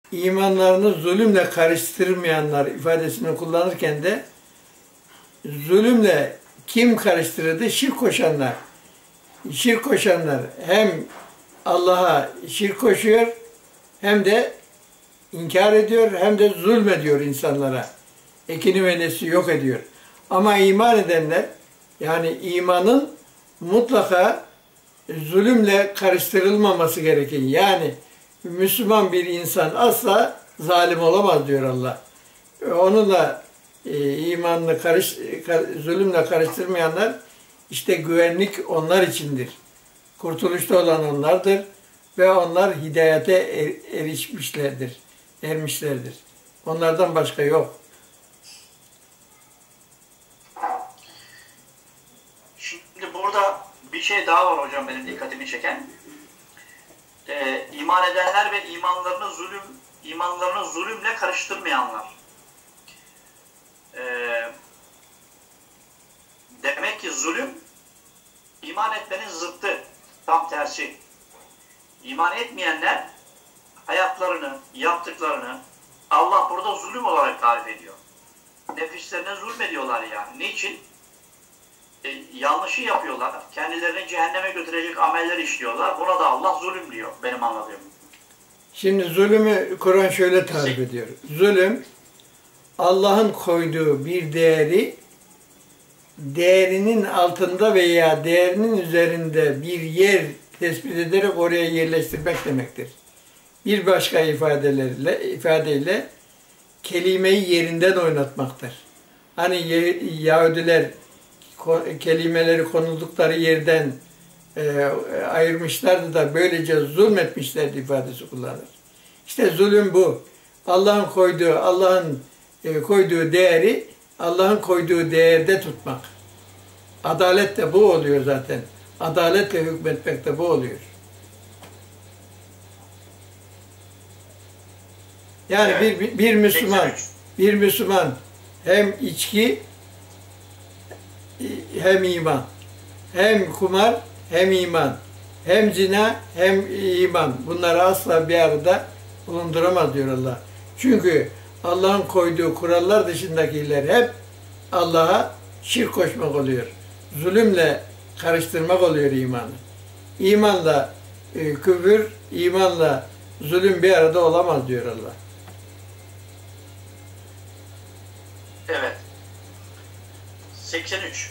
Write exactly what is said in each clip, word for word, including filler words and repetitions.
imanlarını zulümle karıştırmayanlar ifadesini kullanırken de zulümle kim karıştırırdı? Şirk koşanlar. Şirk koşanlar hem Allah'a şirk koşuyor hem de inkar ediyor hem de zulmediyor insanlara. Ekini ve nesli yok ediyor. Ama iman edenler, yani imanın mutlaka zulümle karıştırılmaması gerekir. Yani Müslüman bir insan asla zalim olamaz diyor Allah. Onunla e, imanını karış, kar, zulümle karıştırmayanlar işte güvenlik onlar içindir. Kurtuluşta olan onlardır ve onlar hidayete er, erişmişlerdir, ermişlerdir. Onlardan başka yok. Şimdi burada bir şey daha var hocam benim dikkatimi çeken. Ee, iman edenler ve imanlarını zulüm imanlarını zulümle karıştırmayanlar. Ee, demek ki zulüm iman etmenin zıttı, tam tersi. İman etmeyenler hayatlarını, yaptıklarını Allah burada zulüm olarak tarif ediyor. Nefislerine zulmediyorlar yani. Niçin? E, yanlışı yapıyorlar. Kendilerini cehenneme götürecek ameller işliyorlar. Buna da Allah zulüm diyor benim anladığım. Şimdi zulümü Kur'an şöyle tarif ediyor. Zulüm, Allah'ın koyduğu bir değeri değerinin altında veya değerinin üzerinde bir yer tespit ederek oraya yerleştirmek demektir. Bir başka ifadelerle, ifadeyle kelimeyi yerinden oynatmaktır. Hani Yahudiler kelimeleri konuldukları yerden e, ayırmışlardı da böylece zulmetmişlerdi ifadesi kullanır. İşte zulüm bu. Allah'ın koyduğu, Allah'ın e, koyduğu değeri Allah'ın koyduğu değerde tutmak. Adalet de bu oluyor zaten. Adaletle hükmetmek de bu oluyor. Yani evet. bir, bir Müslüman, bir Müslüman hem içki hem iman, hem kumar hem iman, hem zina hem iman. Bunları asla bir arada bulunduramaz diyor Allah. Çünkü Allah'ın koyduğu kurallar dışındakiler hep Allah'a şirk koşmak oluyor. Zulümle karıştırmak oluyor imanı. İmanla e, küfür, imanla zulüm bir arada olamaz diyor Allah. Evet. seksen üç.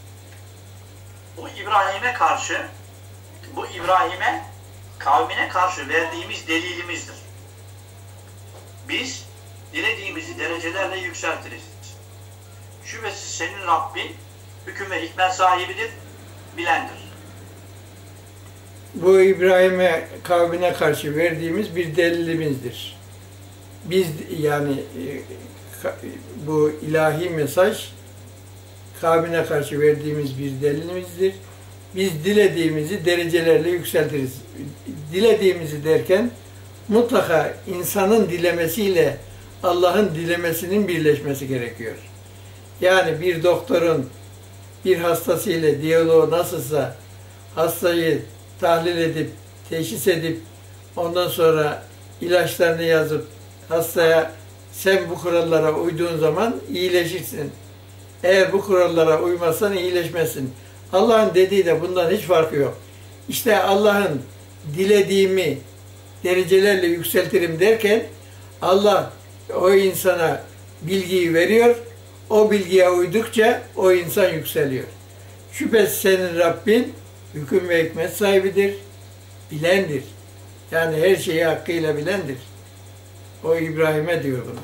Bu İbrahim'e karşı, bu İbrahim'e, kavmine karşı verdiğimiz delilimizdir. Biz dilediğimizi derecelerle yükseltiriz. Şüphesiz senin Rabbin hüküm ve hikmet sahibidir, bilendir. Bu İbrahim'e, kavmine karşı verdiğimiz bir delilimizdir. Biz yani bu ilahi mesaj kavmine karşı verdiğimiz bir delilimizdir. Biz dilediğimizi derecelerle yükseltiriz. Dilediğimizi derken mutlaka insanın dilemesiyle Allah'ın dilemesinin birleşmesi gerekiyor. Yani bir doktorun bir hastasıyla diyaloğu nasılsa hastayı tahlil edip, teşhis edip ondan sonra ilaçlarını yazıp hastaya sen bu kurallara uyduğun zaman iyileşirsin. Eğer bu kurallara uymazsan iyileşmezsin. Allah'ın dediği de bundan hiç farkı yok. İşte Allah'ın dilediğimi derecelerle yükseltirim derken Allah o insana bilgiyi veriyor. O bilgiye uydukça o insan yükseliyor. Şüphesiz senin Rabbin hüküm ve hikmet sahibidir, bilendir. Yani her şeyi hakkıyla bilendir. O İbrahim'e diyor bunu.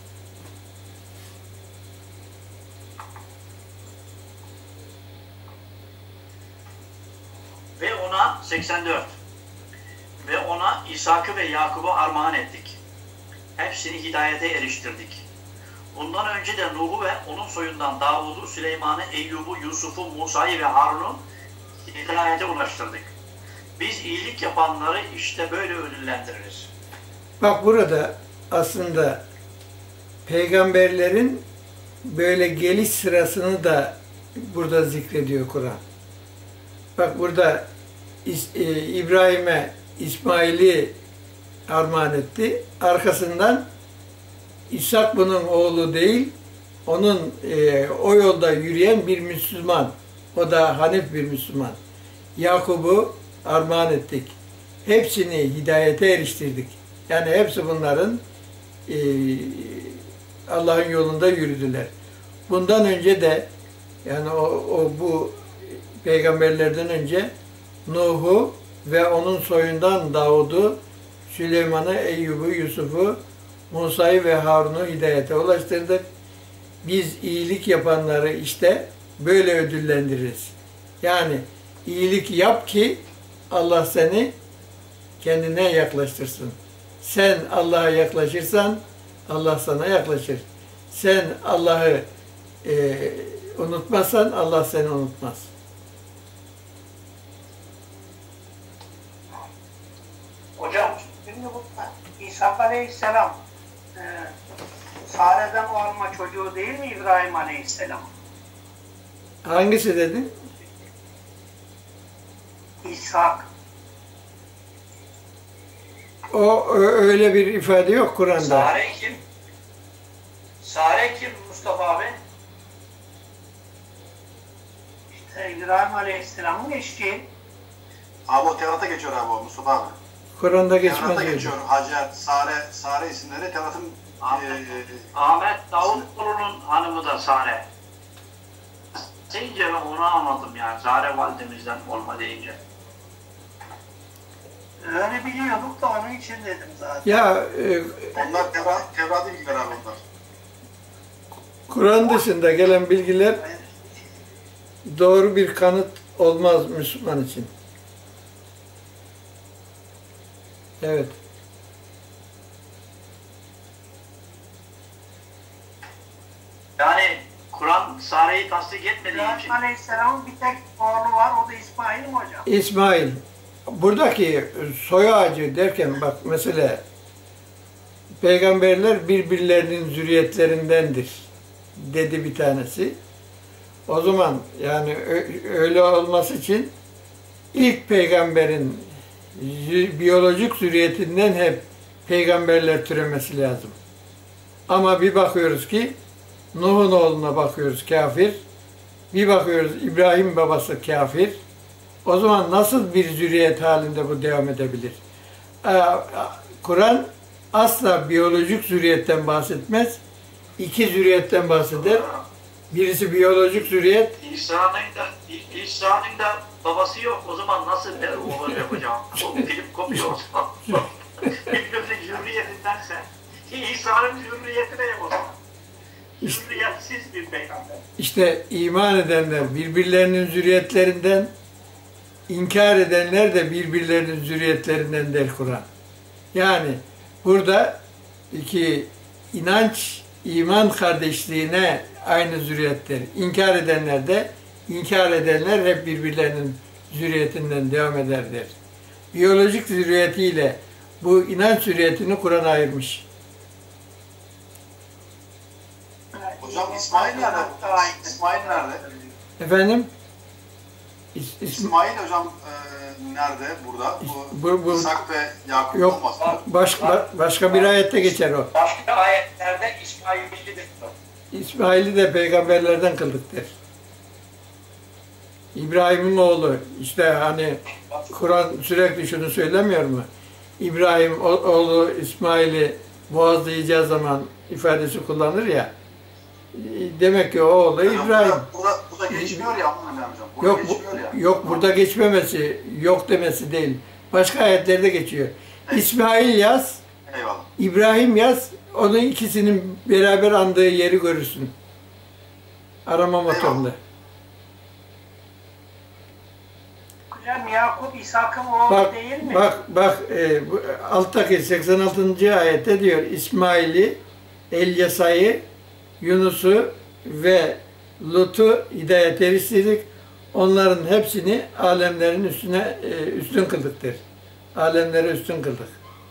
Ve ona seksen dört. Ve ona İshak'ı ve Yakub'u armağan ettik. Hepsini hidayete eriştirdik. Bundan önce de Nuh'u ve onun soyundan Davud'u, Süleyman'ı, Eyyub'u, Yusuf'u, Musa'yı ve Harun'u hidayete ulaştırdık. Biz iyilik yapanları işte böyle ödüllendiririz. Bak burada aslında peygamberlerin böyle geliş sırasını da burada zikrediyor Kur'an. Bak burada İbrahim'e İsmail'i armağan etti. Arkasından İshak bunun oğlu değil, onun e, o yolda yürüyen bir Müslüman. O da Hanif bir Müslüman. Yakub'u armağan ettik. Hepsini hidayete eriştirdik. Yani hepsi bunların e, Allah'ın yolunda yürüdüler. Bundan önce de yani o, o bu peygamberlerden önce Nuh'u ve onun soyundan Davud'u, Süleyman'ı, Eyyub'u, Yusuf'u, Musa'yı ve Harun'u hidayete ulaştırdık. Biz iyilik yapanları işte böyle ödüllendiririz. Yani iyilik yap ki Allah seni kendine yaklaştırsın. Sen Allah'a yaklaşırsan Allah sana yaklaşır. Sen Allah'ı e, unutmazsan Allah seni unutmaz. Hocam şimdi bu İsa Aleyhisselam e, Sare'den olma çocuğu değil mi İbrahim Aleyhisselam? Hangisi dedin? İshak. O ö- öyle bir ifade yok Kur'an'da. Sare kim? Sare kim Mustafa abi? İşte İbrahim Aleyhisselam'ın eşi. Abi o Tevrat'a geçiyor abi o Mustafa abi. Kur'an'da geçmez. Tevrat'a öyle. geçiyor. Hacer, Sare, Sare isimleri Tevrat'ın Ahmet, e, Ahmet Davutoğlu'nun hanımı da Sare. Deyince ben onu anladım yani. Sare validemizden olma deyince. Öyle biliyorduk da onun için dedim zaten. Ya e, onlar Tevrat, Tevrat'ı bilgiler abi onlar. Kur'an dışında gelen bilgiler doğru bir kanıt olmaz Müslüman için. Evet. Yani Kur'an Sare'yi tasdik etmediği için İbrahim Aleyhisselam'ın bir tek oğlu var, o da İsmail mi hocam? İsmail. Buradaki soy ağacı derken bak mesela peygamberler birbirlerinin zürriyetlerindendir dedi bir tanesi. O zaman yani ö- öyle olması için ilk peygamberin zü- biyolojik zürriyetinden hep peygamberler türemesi lazım. Ama bir bakıyoruz ki Nuh'un oğluna bakıyoruz kafir. Bir bakıyoruz İbrahim babası kafir. O zaman nasıl bir zürriyet halinde bu devam edebilir? Ee, Kur'an asla biyolojik zürriyetten bahsetmez. İki zürriyetten bahseder. Birisi biyolojik zürriyet, İsa'nın da İsa'nın da babası yok. O zaman nasıl der olacak hocam? O film kopuyor o zaman. Bilmiyorum zürriyetindense. İsa'nın zürriyeti ne yok o zaman? Zürriyetsiz bir peygamber. işte iman edenler birbirlerinin zürriyetlerinden, inkar edenler de birbirlerinin zürriyetlerinden der Kur'an. Yani burada iki inanç, iman kardeşliğine aynı zürriyettir. İnkar edenler de, inkar edenler hep birbirlerinin zürriyetinden devam ederler. Biyolojik zürriyetiyle bu inanç zürriyetini Kur'an ayırmış. Hocam İsmail nerede? İsmail nerede? Efendim? İs, İsm- İsmail hocam e, nerede burada? Bu, bu, bu İshak ve Yakup yok, olmaz. baş, başka bir ayette geçer o. Başka ayetlerde İsmail'lidir. İsmail'i de peygamberlerden kıldık der. İbrahim'in oğlu, işte hani Kur'an sürekli şunu söylemiyor mu? İbrahim o- oğlu İsmail'i boğazlayacağı zaman ifadesi kullanır ya. Demek ki o oğlu Hocam, İbrahim. Burada, burada, burada geçmiyor ya Ahmet hocam. Burada Yok bu, geçmiyor ya. yok burada geçmemesi, yok demesi değil. Başka ayetlerde geçiyor. İsmail yaz, Eyvallah. İbrahim yaz, onun ikisinin beraber andığı yeri görürsün. Arama motorunda. Hocam Yakup İshak'ın oğlu Bak, değil mi? bak, bak, e, bu alttaki seksen altıncı ayette diyor İsmail'i, Elyasa'yı, Yunus'u ve Lut'u hidayet eriştirdik. Onların hepsini alemlerin üstüne e, üstün kıldık der. Alemlere üstün kıldık.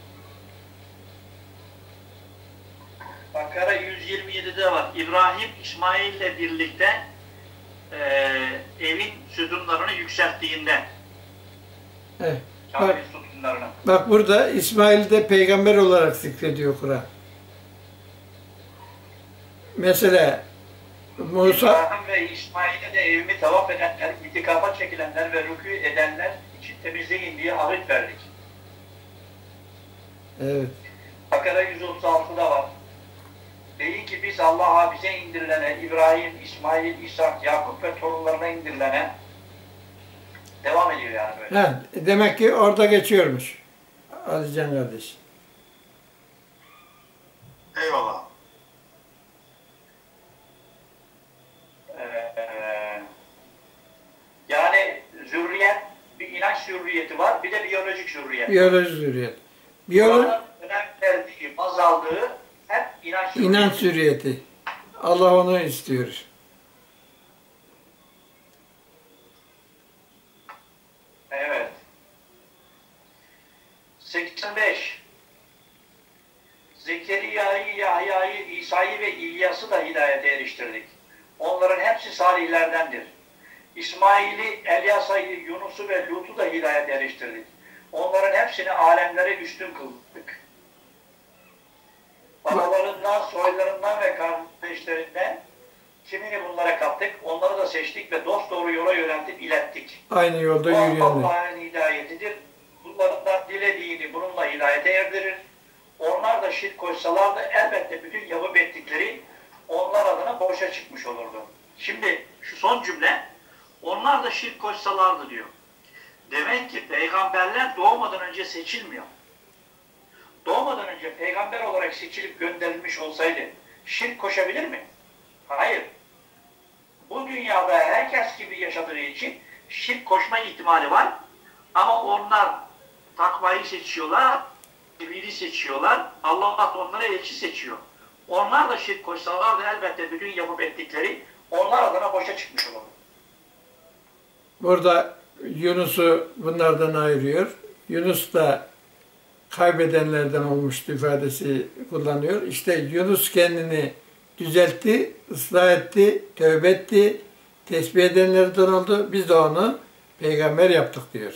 Bakara yüz yirmi yedide var. İbrahim İsmail'le birlikte e, evin sütunlarını yükselttiğinde. Evet. Kabe'nin Bak, sütunlarını. Bak burada İsmail'i de peygamber olarak zikrediyor Kur'an. Mesela Musa İbrahim ve İsmail'e de evimi tavaf edenler, itikafa çekilenler ve rükû edenler için temizleyin diye ahit verdik. evet. Bakara yüz otuz altıda var. Deyin ki biz Allah'a bize indirilene, İbrahim, İsmail, İshak, Yakup ve torunlarına indirilene devam ediyor yani böyle. Ha, demek ki orada geçiyormuş. Alican kardeş. Eyvallah. Ee, yani zürriyet, bir inanç zürriyeti var, bir de biyolojik zürriyet. Biyoloji zürriyet. Biyoloji Kur'an'ın önem verdiği, baz aldığı hep inanç zürriyeti. inanç zürriyeti. Allah onu istiyor. Evet. seksen beş. Zekeriya'yı, Yahya'yı, İsa'yı ve İlyas'ı da hidayete eriştirdik. Onların hepsi salihlerdendir. İsmail'i, Elyasa'yı, Yunus'u ve Lut'u da hidayete eriştirdik. Onların hepsini alemlere üstün kıldık. Babalarından, soylarından ve kardeşlerinden kimini bunlara kattık, onları da seçtik ve dosdoğru yola yöneltip ilettik. Aynı yolda Bu yürüyenler. Allah'ın hidayetidir. Bunlarından dilediğini bununla hidayete erdirir. Onlar da şirk koşsalardı elbette bütün yapıp ettikleri onlar adına boşa çıkmış olurdu. Şimdi şu son cümle, onlar da şirk koşsalardı diyor. Demek ki peygamberler doğmadan önce seçilmiyor. Doğmadan önce peygamber olarak seçilip gönderilmiş olsaydı şirk koşabilir mi? Hayır. Bu dünyada herkes gibi yaşadığı için şirk koşma ihtimali var. Ama onlar takvayı seçiyorlar, birliği seçiyorlar. Allah da onlara elçi seçiyor. Onlar da şirk koşsalar da elbette bütün yapıp ettikleri onlar adına boşa çıkmış olur. Burada Yunus'u bunlardan ayırıyor. Yunus da kaybedenlerden olmuştu ifadesi kullanıyor. İşte Yunus kendini düzeltti, ıslah etti, tövbe etti, tesbih edenlerden oldu. Biz de onu peygamber yaptık diyor.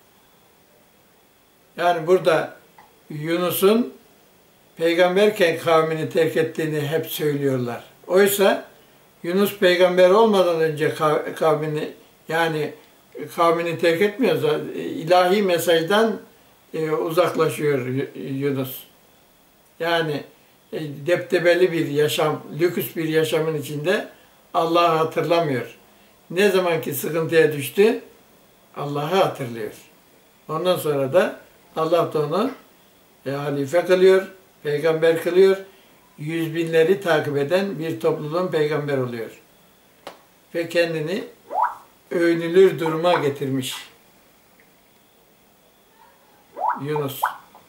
Yani burada Yunus'un peygamberken kavmini terk ettiğini hep söylüyorlar. Oysa Yunus peygamber olmadan önce kavmini yani kavmini terk etmiyor. İlahi mesajdan uzaklaşıyor Yunus. Yani deptebeli bir yaşam, lüküs bir yaşamın içinde Allah'ı hatırlamıyor. Ne zamanki sıkıntıya düştü, Allah'ı hatırlıyor. Ondan sonra da Allah da onu e, halife kılıyor, peygamber kılıyor. Yüz binleri takip eden bir topluluğun peygamber oluyor. Ve kendini övünülür duruma getirmiş Yunus.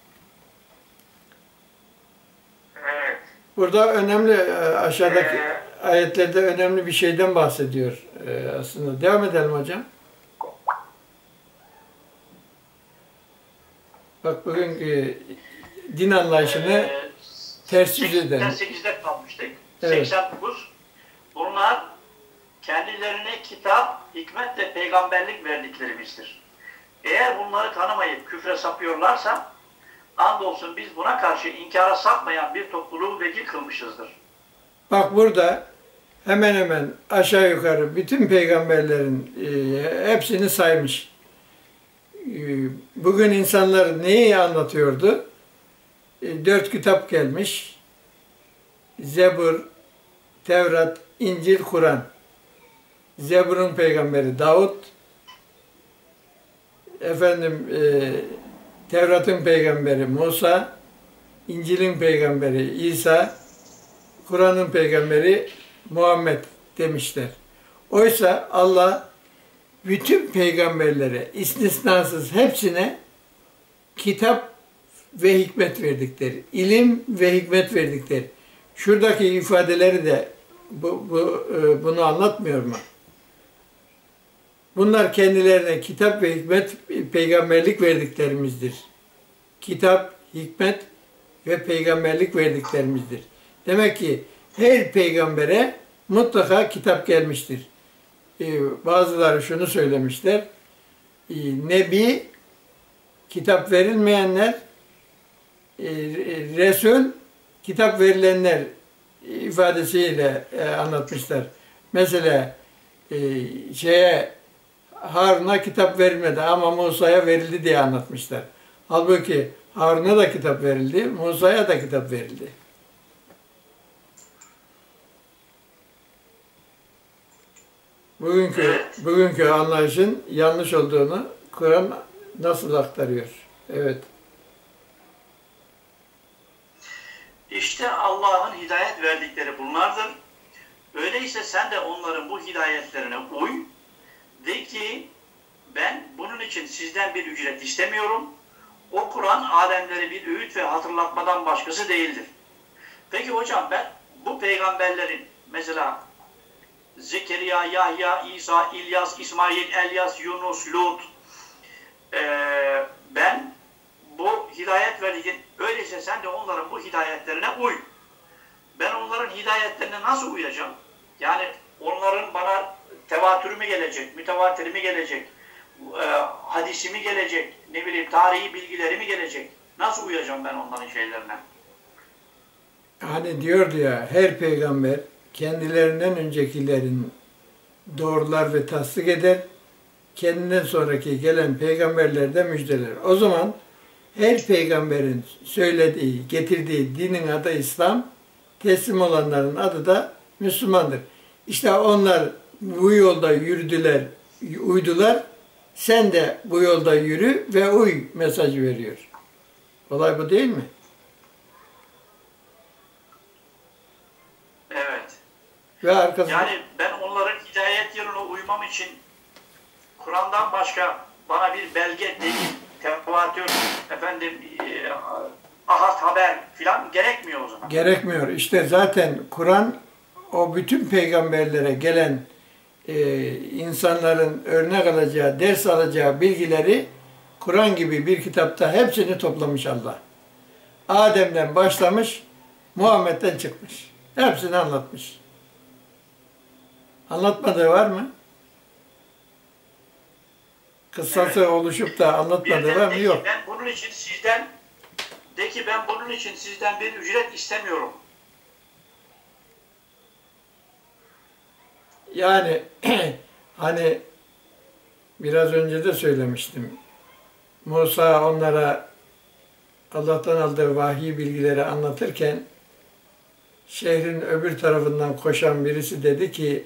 Evet. Burada önemli, aşağıdaki ayetlerde önemli bir şeyden bahsediyor aslında. Devam edelim hocam. Bak bugünkü din anlayışını Ee, ters yüz eden. seksen sekizde kalmıştık. Evet. seksen dokuz. Bunlar kendilerine kitap, hikmet ve peygamberlik verdiklerimizdir. Eğer bunları tanımayıp küfre sapıyorlarsa andolsun biz buna karşı inkara sapmayan bir topluluğu vekil kılmışızdır. Bak burada hemen hemen aşağı yukarı bütün peygamberlerin e, hepsini saymış. E, bugün insanlar neyi anlatıyordu? E, dört kitap gelmiş. Zebur, Tevrat, İncil, Kur'an. Zebur'un peygamberi Davud, efendim e, Tevrat'ın peygamberi Musa, İncil'in peygamberi İsa, Kur'an'ın peygamberi Muhammed demişler. Oysa Allah bütün peygamberlere istisnasız hepsine kitap ve hikmet verdikleri, ilim ve hikmet verdikleri. Şuradaki ifadeleri de bu, bu, bunu anlatmıyor mu? Bunlar kendilerine kitap ve hikmet, peygamberlik verdiklerimizdir. Kitap, hikmet ve peygamberlik verdiklerimizdir. Demek ki her peygambere mutlaka kitap gelmiştir. Ee, bazıları şunu söylemişler, Nebi kitap verilmeyenler, e, Resul, kitap verilenler ifadesiyle e, anlatmışlar. Mesela e, şeye Harun'a kitap verilmedi ama Musa'ya verildi diye anlatmışlar. Halbuki Harun'a da kitap verildi, Musa'ya da kitap verildi. Bugünkü Evet. bugünkü anlayışın yanlış olduğunu Kur'an nasıl aktarıyor? Evet. İşte Allah'ın hidayet verdikleri bunlardır. Öyleyse sen de onların bu hidayetlerine uy. De ki ben bunun için sizden bir ücret istemiyorum. O Kur'an alemleri bir öğüt ve hatırlatmadan başkası değildir. Peki hocam ben bu peygamberlerin mesela Zekeriya, Yahya, İsa, İlyas, İsmail, Elyas, Yunus, Lut ee, ben bu hidayet verdikleri öyleyse sen de onların bu hidayetlerine uy. Ben onların hidayetlerine nasıl uyacağım? Yani onların bana tevatürü mü gelecek, mütevatiri mi gelecek, e, hadisi mi gelecek, ne bileyim tarihi bilgileri mi gelecek? Nasıl uyacağım ben onların şeylerine? Hani diyordu ya, her peygamber kendilerinden öncekilerin doğrular ve tasdik eder, kendinden sonraki gelen peygamberler de müjdeler. O zaman her peygamberin söylediği, getirdiği dinin adı İslam, teslim olanların adı da Müslümandır. İşte onlar bu yolda yürüdüler, uydular. Sen de bu yolda yürü ve uy mesajı veriyor. Olay bu değil mi? Evet. Ve arkasında... Yani ben onların hidayet yoluna uymam için Kur'an'dan başka bana bir belge, delil, tevatür, efendim, e, ahad haber filan gerekmiyor o zaman. Gerekmiyor. İşte zaten Kur'an o bütün peygamberlere gelen e, insanların örnek alacağı, ders alacağı bilgileri Kur'an gibi bir kitapta hepsini toplamış Allah. Adem'den başlamış, Muhammed'den çıkmış. Hepsini anlatmış. Anlatmadığı var mı? Kıssası Evet. oluşup da anlatmadığı var mı? Yok. Ben bunun için sizden de ki ben bunun için sizden bir ücret istemiyorum. Yani hani biraz önce de söylemiştim. Musa onlara Allah'tan aldığı vahiy bilgileri anlatırken şehrin öbür tarafından koşan birisi dedi ki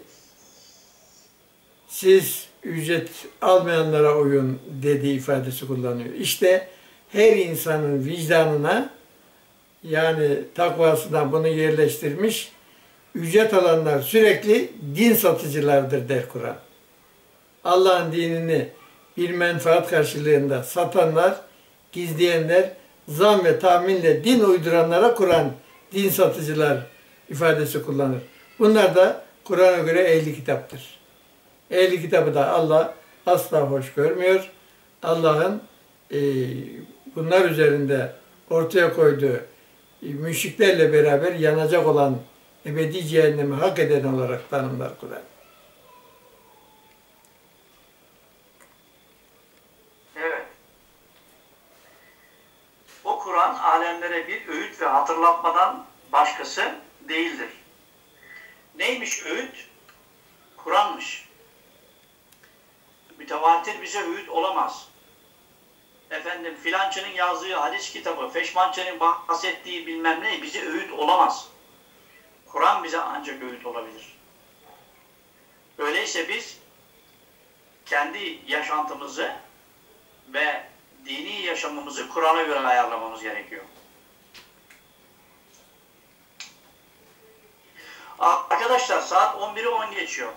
siz ücret almayanlara uyun dediği ifadesi kullanıyor. İşte her insanın vicdanına yani takvasına bunu yerleştirmiş ücret alanlar sürekli din satıcılardır der Kur'an. Allah'ın dinini bir menfaat karşılığında satanlar, gizleyenler, zan ve tahminle din uyduranlara Kur'an din satıcılar ifadesi kullanır. Bunlar da Kur'an'a göre ehli kitaptır. Ehli kitabı da Allah asla hoş görmüyor. Allah'ın e, bunlar üzerinde ortaya koyduğu e, müşriklerle beraber yanacak olan ebedi cehennemi hak eden olarak tanımlar Kur'an. Evet. O Kur'an alemlere bir öğüt ve hatırlatmadan başkası değildir. Neymiş öğüt? Kur'an'mış. Mütevatir bize öğüt olamaz. Efendim filancının yazdığı hadis kitabı, feşmançının bahsettiği bilmem ne bize öğüt olamaz. Kur'an bize ancak öğüt olabilir. Öyleyse biz kendi yaşantımızı ve dini yaşamımızı Kur'an'a göre ayarlamamız gerekiyor. Arkadaşlar saat on biri on geçiyor.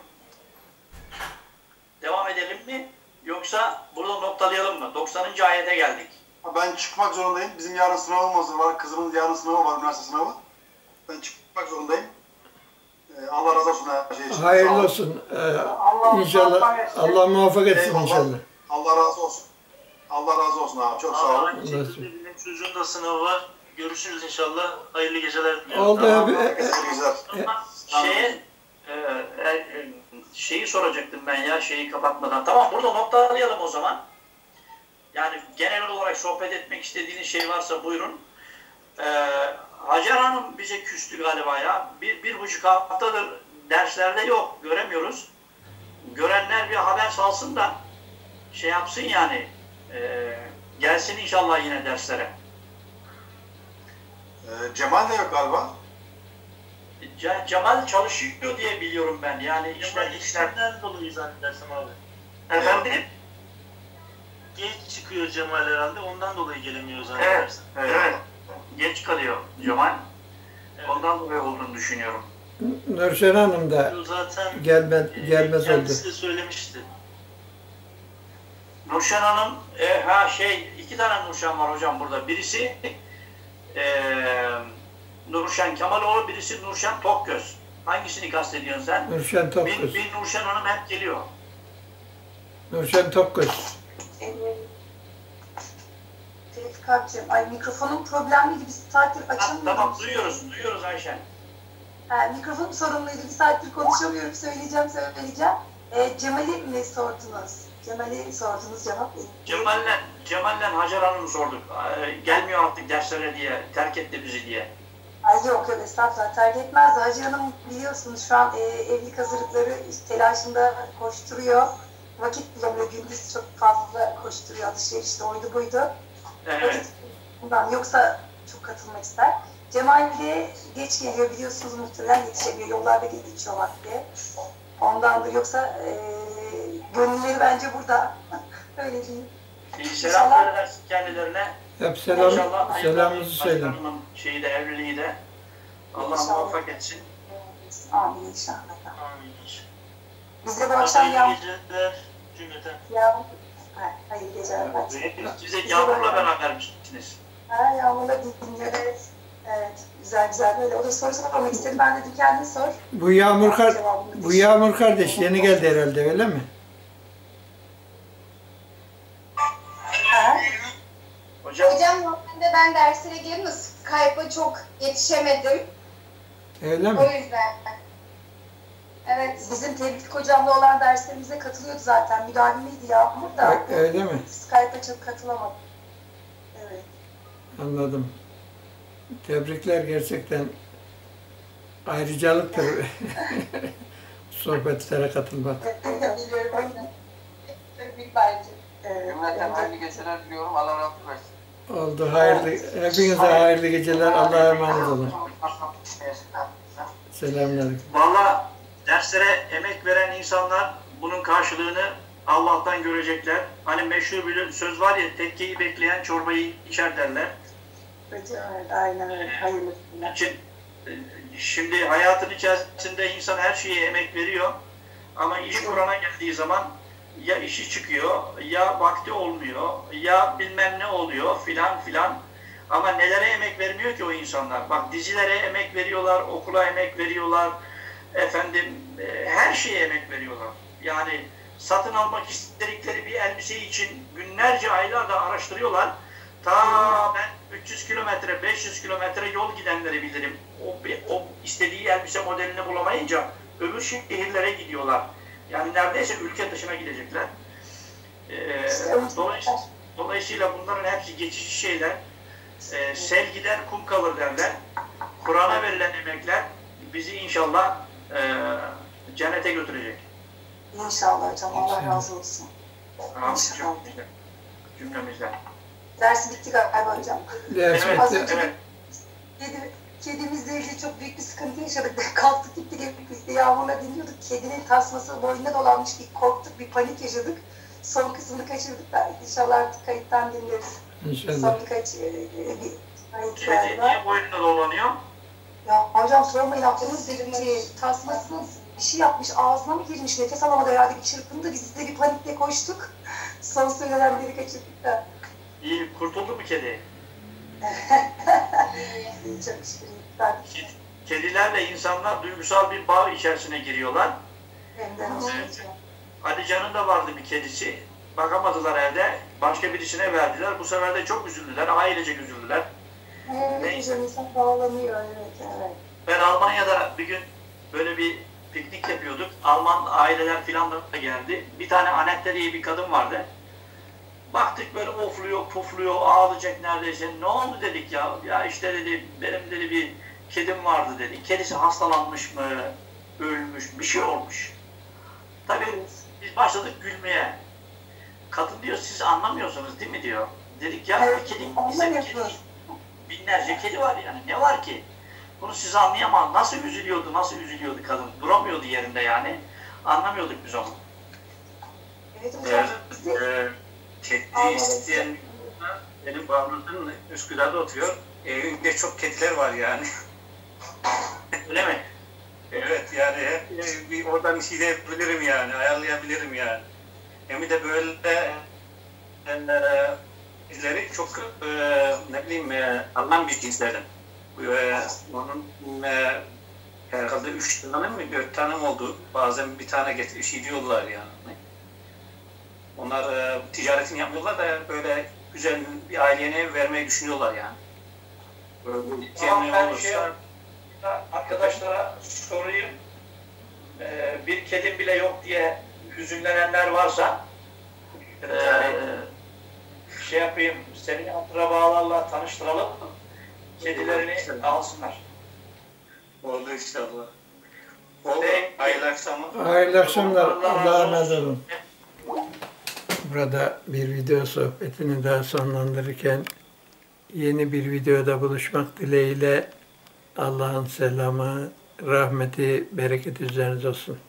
Devam edelim mi? Yoksa burada noktalayalım mı? doksanıncı ayete geldik. Ben çıkmak zorundayım. Bizim yarın sınavımız var. Kızımın yarın sınavı var, üniversite sınavı. Ben çıkmak zorundayım. Ee, Allah razı olsun her şey için. Hayırlı olsun. Ee, Allah inşallah muvaffak etsin. Allah muvaffak etsin Eyvallah. inşallah. Allah razı olsun. Allah razı olsun abi. Çok sağ olun. Allah'ın izniyle benim çocuğun da sınavı var. Görüşürüz inşallah. Hayırlı geceler diliyorum. Oldu Tamam. abi. Herkese güzel. Ama şeye, e, e, şeyi soracaktım ben ya şeyi kapatmadan. Tamam burada noktalayalım o zaman. Yani genel olarak sohbet etmek istediğiniz şey varsa buyurun. Ee, Hacer Hanım bize küstü galiba ya. Bir, bir buçuk haftadır derslerde yok. Göremiyoruz. Görenler bir haber salsın da şey yapsın yani. E, gelsin inşallah yine derslere. Ee, Cemal de yok galiba. Ce- Cemal çalışıyor diye biliyorum ben. Yani Cemal işler işler. işlerden dolayı zannedersem abi. Efendim? Geç çıkıyor Cemal herhalde, ondan dolayı gelemiyor Evet. zannedersem. Evet. Geç kalıyor Cemal. Evet. Ondan dolayı olduğunu düşünüyorum. Nurşen Hanım da O zaten gelme, e, gelmez oldu. kendisi de söylemişti. Nurşen Hanım, e, ha şey, iki tane Nurşen var hocam burada. Birisi e, Nurşen Kemaloğlu, birisi Nurşen Tokgöz. Hangisini kastediyorsun sen? Nurşen Bir, Tokgöz. bir Nurşen Hanım hep geliyor. Nurşen Tokgöz. Tevfik abicim, ay mikrofonum problemliydi, bir saattir Ha, açamıyorum. tamam, duyuyoruz, duyuyoruz Ayşen. Ha, mikrofonum sorunluydu, bir saattir konuşamıyorum, söyleyeceğim, söyleyeceğim. E, Cemal'i mi sordunuz? Cemal'i sordunuz, cevap verin. Cemal'le, Cemal'le Hacer Hanım'ı sorduk. E, gelmiyor artık derslere diye, terk etti bizi diye. Ay yok yok, estağfurullah, terk etmezdi. Hacı Hanım biliyorsunuz şu an e, evlilik hazırlıkları telaşında koşturuyor. Vakit bulamıyor, gündüz çok fazla koşturuyor, alışverişte oydu buydu. Evet. Bundan yoksa çok katılmak ister. Cemal de geç geliyor biliyorsunuz, muhtemelen yetişemiyor. Yollarda geçiyor vakti. Ondan da yoksa e, gönülleri bence burada. Öyle diyeyim. İyi, selam edersin kendilerine. Hep selam, İnşallah selamımızı hayırlı söyle. Hacer Hanım'ın şeyi de, evliliği de Allah İnşallah. muvaffak etsin. Amin inşallah. Amin. Biz de bu akşam Hayırlı yağmur. geceler cümleten. Yağmur. Ha, hayırlı geceler. Siz de Yağmur'la beraber misiniz? Ha, Yağmur'la dinliyor. Evet. Evet. Güzel güzel böyle. O da soru sormak istedi. Ben dedim kendin sor. Bu Yağmur, kar Cevabını bu Yağmur kardeş yeni geldi herhalde, öyle mi? Ha? Hocam, Hocam normalde ben derslere girdim de Skype'a çok yetişemedim. Öyle mi? O yüzden. Evet. Bizim Tevfik hocamla olan derslerimize katılıyordu zaten. Müdavimiydi Yağmur da. Ö- Öyle mi? Skype'a çok katılamadım. Evet. Anladım. Tebrikler, gerçekten ayrıcalıktır sohbetlere katılmak. Biliyorum aynen. Tevfik bence. Evet. Cümleten hayırlı geceler diliyorum. Allah razı versin. Oldu, hayırlı, hepinize hayırlı geceler, Allah'a emanet olun. Selamünaleyküm. valla derslere emek veren insanlar bunun karşılığını Allah'tan görecekler. Hani meşhur bir söz var ya, tekkeyi bekleyen çorbayı içer derler. Evet, aynen öyle. Hayırlı. Onun için e, şimdi hayatın içerisinde insan her şeye emek veriyor. Ama iş kurana geldiği zaman ya işi çıkıyor, ya vakti olmuyor, ya bilmem ne oluyor filan filan. Ama nelere emek vermiyor ki o insanlar? Bak, dizilere emek veriyorlar, okula emek veriyorlar, efendim e, her şeye emek veriyorlar. Yani satın almak istedikleri bir elbise için günlerce, aylarca araştırıyorlar. Ta ben üç yüz kilometre, beş yüz kilometre yol gidenleri bilirim. O, o istediği elbise modelini bulamayınca öbür şehirlere gidiyorlar. Yani neredeyse ülke dışına gidecekler. Ee, dolayısıyla, dolayısıyla bunların hepsi geçici şeyler. Ee, sel gider, kum kalır derler. Kur'an'a verilen emekler bizi inşallah e, cennete götürecek. İnşallah hocam. Allah razı olsun. Amin. İnşallah. Cümlemizden. Cümlemizden. Dersi bitti galiba hocam. Ders Evet, Az bitti. önce evet. kedi, kedimizle ilgili çok büyük bir sıkıntı yaşadık. Kalktık gittik, biz de Yağmur'la dinliyorduk. Kedinin tasması boynuna dolanmış, bir korktuk, bir panik yaşadık. Son kısmını kaçırdık da inşallah artık kayıttan dinleriz. İnşallah. Son birkaç e, bir kayıt Kedi galiba. niye boynuna dolanıyor? Ya hocam sormayın, aklımız delirdi. Tasmasının bir şey yapmış, ağzına mı girmiş, nefes alamadı herhalde, bir çırpındı. Biz de bir panikle koştuk. Son söylenenleri kaçırdık da. İyi, kurtuldu mu kedi? Çok şükür. Ben Kedilerle insanlar duygusal bir bağ içerisine giriyorlar. hem de Evet. Ali Can'ın da vardı bir kedisi. Bakamadılar evde. Başka birisine verdiler. Bu sefer de çok üzüldüler. Ailecek üzüldüler. Evet, Neyse. hocam insan bağlanıyor, evet, evet. Ben Almanya'da bir gün böyle bir piknik yapıyorduk. Alman aileler filan da geldi. Bir tane Anette diye bir kadın vardı. Baktık böyle ofluyor, pufluyor, ağlayacak neredeyse. Ne oldu dedik ya? Ya işte dedi, benim dedi bir kedim vardı dedi. Kedisi hastalanmış mı, ölmüş, bir şey olmuş. Tabii biz başladık gülmeye. Kadın diyor, siz anlamıyorsunuz değil mi diyor. Dedik ya, bir kedi, bizim kedi, binlerce kedi var yani, ne var ki? Bunu siz anlayamaz. Nasıl üzülüyordu, nasıl üzülüyordu kadın. Duramıyordu yerinde yani. Anlamıyorduk biz onu. Evet hocam. Ee, kedi isteyen benim babamın Üsküdar'da oturuyor. Evinde çok kediler var yani. Öyle mi? Evet yani hep e, bir oradan bir şey de yapabilirim yani, ayarlayabilirim yani. Hem de böyle e, kedileri çok e, ne bileyim e, alınan bir cinslerden. E, onun e, herhalde üç tane mi, dört tane mi oldu? Bazen bir tane getir, şey diyorlar yani. Onlar e, ticaretini yapmıyorlar da böyle güzel bir ailene vermeyi düşünüyorlar yani. Böyle Tamam, bir ben olursa, şey arkadaşlara sorayım. Ee, bir kedim bile yok diye hüzünlenenler varsa e, şey yapayım, seni akrabalarla tanıştıralım. Kedilerini alsınlar. oldu inşallah. Oldu. Hayırlı akşamlar. Hayırlı akşamlar. Allah'a emanet olun. Burada bir video sohbetini daha sonlandırırken yeni bir videoda buluşmak dileğiyle Allah'ın selamı, rahmeti, bereketi üzerinize olsun.